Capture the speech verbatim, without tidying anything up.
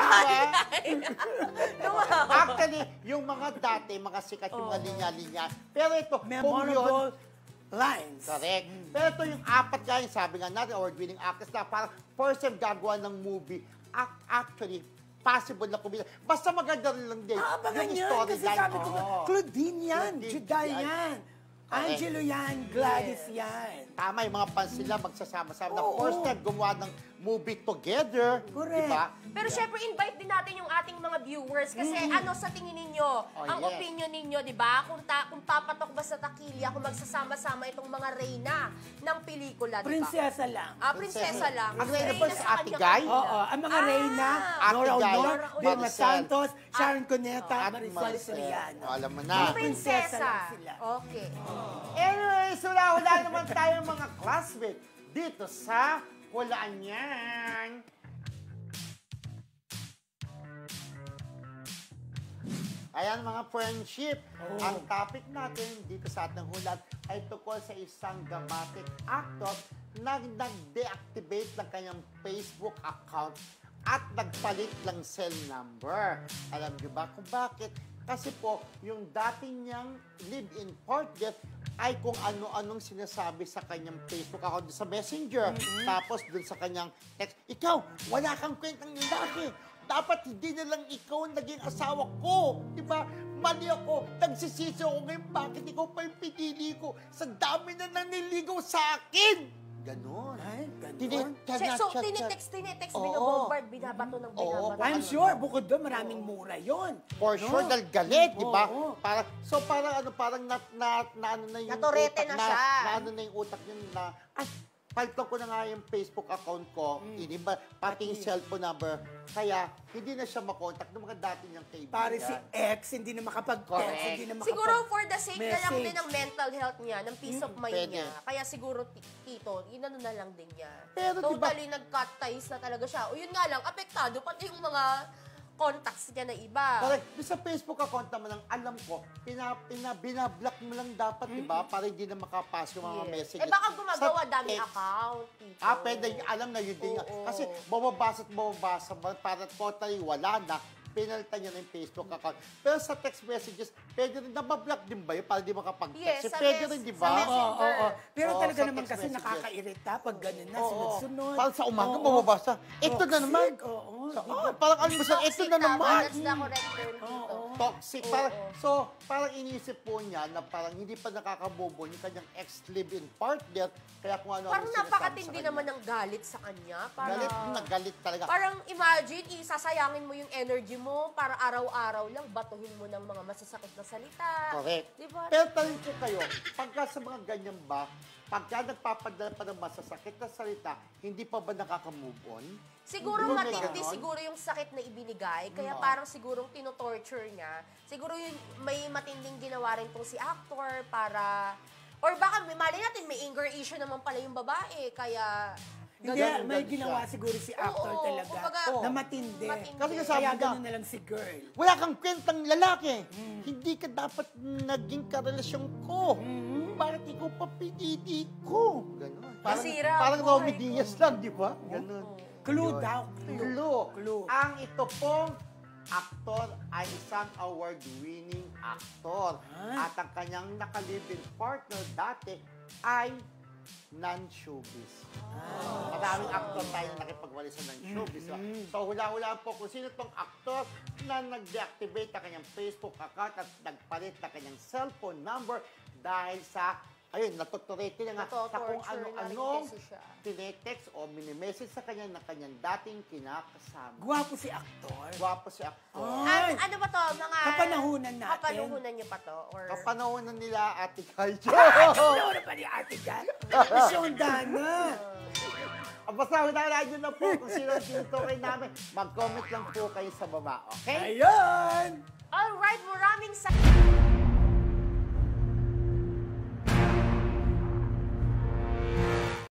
Actually, yung mga dati, mga sikat yung mga linya-linya. Pero ito, kung yun, lines. Correct. Mm. Pero ito yung apat nga yung sabi nga natin, award-winning actress na parang first time gagawa ng movie. Actually, possible na kumita. Basta maganda rin lang din. Ah, ba yung ganyan? Kasi sabi ko, Claudine yan, Juday yan. Angelo yan, Gladys yes. yan. Tama, yung mga fans sila magsasama-sama na first time gumawa ng movie together. Correct. Diba? Pero syempre, invite din natin yung ating mga viewers. Kasi mm. ano sa tingin ninyo, oh, ang yes. opinion ninyo, di ba? Kung, ta kung papatok ba sa takilya, kung magsasama-sama itong mga reyna ng pelikula, di ba? Prinsesa lang. Ah, prinsesa lang. Ang reyna ba sa Ate Guy? Oo, ang mga ah, reyna, Nora Honor, Vilma Santos, Sharon Cuneta, Marisol Soriano. Alam mo na. Prinsesa lang sila. Okay. Anyways, wala-wala naman tayo mga classmates dito sa Hulaan Yan. Ayan mga friendship, oh. Ang topic natin dito sa ating hulat ay tungkol sa isang dramatic actor na nag-deactivate ng kanyang Facebook account at nagpalit ng cell number. Alam niyo ba kung bakit? Kasi po, yung dati niyang live-in partner ay kung ano-anong sinasabi sa kanyang Facebook account sa Messenger. Mm-hmm. Tapos dun sa kanyang text, ikaw, wala kang kwentang lalaki. Dapat hindi na lang ikaw ang naging asawa ko. Diba? Mali ako. Nagsisisi ako ngayon. Bakit ikaw pa yung pinili ko? Sa dami na naniligaw sa akin. Ganon. Ay, ganon. Tinit so, tinitext, tinitext, binobombard, binabato ng binabato. I'm sure, bukod doon, maraming mura yun. For sure, dahil galit, di ba? Parang, so, parang ano, parang na, na, na ano na yung Natorete utak, na siya. Na, na ano na yung utak niya na, ay, palito ko na nga yung Facebook account ko, mm. iniba, pati yung cellphone number, kaya hindi na siya makontak ng mga dati niyang kaibigan. Pare si X, hindi na makapag-text, hindi na makapag Siguro for the sake message. na lang din ng mental health niya, ng peace mm, of mind pwede. niya. Kaya siguro, Tito, inano na lang din niya. Pero totally diba, nag-cut ties na talaga siya. O yun nga lang, apektado pati yung mga contacts niya na iba. Correct. Sa Facebook account naman, ang alam ko, pina, pina, binablock mo lang dapat, mm-hmm. diba? Para hindi na makapasok yung mga yes. messages. Eh baka gumagawa sa, dami eh, account. Tito. Ah, pwede. Alam na yun din. Oo. Kasi bababasa at bababasa, para totally wala na, pinalitan niya na yung Facebook account. Pero sa text messages, pwede rin, nabablock din ba yun para di makapag-text? Yes, pwede rin, di ba? Oo, oo, oo. Pero Oo, talaga sa naman text kasi messages. nakakairita pag gano'n na, Oo, sunod-sunod. parang sa umaga, Oo. bababasa. Ito na naman. Oo. So, oh, parang ano ba, ito na naman. That's the correct term, Tito. Toxic. Oo, Parang, oo. so, parang inisip po niya na parang hindi pa nakakabobo yung kanyang ex-live-in partner. Kaya kung ano Parang napakatindi naman ng galit sa kanya. Para, galit na galit talaga. Parang imagine, isasayangin mo yung energy mo para araw-araw lang batuhin mo ng mga masasakit na salita. Correct. Diba? Pero tanong ko kayo, pagka sa mga ganyan ba, pagka nagpapadala pa ng masasakit na salita, hindi pa ba nakaka-move on? Siguro Hindi matindi ganon? siguro yung sakit na ibinigay, kaya No. parang sigurong tinotorture niya. Siguro yung may matinding ginawa rin tong si actor para, or baka may mali natin, may anger issue naman pala yung babae, kaya Hindi, Ganun may lang ginawa siya. siguro si actor Oo, talaga kumbaga, na matindi. matindi. Kasi sabi Kaya niya, gano'n na lang si girl. wala kang kwentang lalaki. Mm. Hindi ka dapat naging karelasyon ko. Mm-hmm. Bakit ikaw pa pinili ko? Ganon. Parang, Nasira parang ang Romy buhay Diaz lang, di ba? Ganon. Clue Yun. daw. Clue. Clue. Ang ito pong aktor ay isang award-winning aktor. Ah. At ang kanyang nakalibing partner dati ay non-showbiz. Ah. Maraming aktor tayo na nakipagwali sa non-showbiz. Mm-hmm. So, hula-hulaan po kung sino tong aktor na nag-deactivate ang kanyang Facebook account at nagpalit ng kanyang cellphone number dahil sa, ayun, natuturete na nga sa kung ano-anong tinetext o mini-message sa kanya na kanyang dating kinakasama. Gwapo si aktor. Gwapo si aktor. An ano ba to? Mga Kapanahunan natin. Kapanahunan niyo pa to? Or... Kapanahonan nila, Ate Kayo. Kapanahunan pa ni Ate Kat. Misyong Dana. Basta hunalaan nyo na po kung sino ang tinutukoy namin. Mag-comment lang po kayo sa baba, okay? Ayun! Alright, maraming sa...